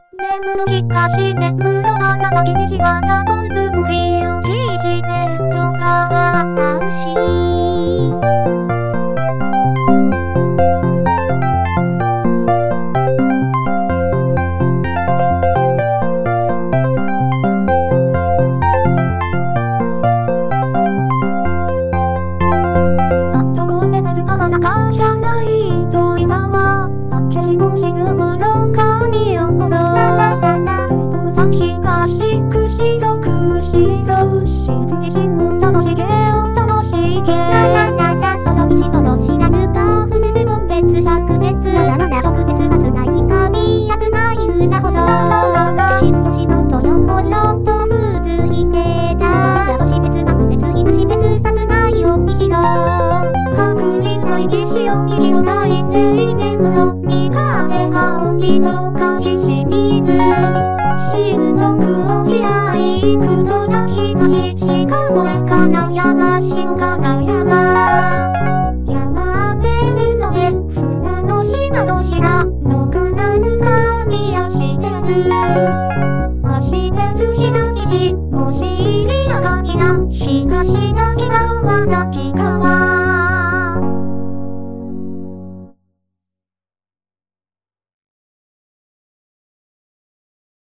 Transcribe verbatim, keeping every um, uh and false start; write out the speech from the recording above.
眠る気がし眠る鼻先にじわたこぬ無理をじじネットから会うしあとごねんずかまなかじゃないといたわあけしもしぐもろかみよもろ東くしろくしろし自身も楽しげを楽しげララララその道その知らぬか不別分別百別ななな特別はつない神やつないうなほどしもしもとよころとふずいてた都市別幕別今し別さつないを見ひろ白輪のにしよみひろ大生眠ろみかべはおみとかししみず新徳落ち合いくとなひなししかごえかな山しもかな山山辺の上船の島の白のかなんかみやしねず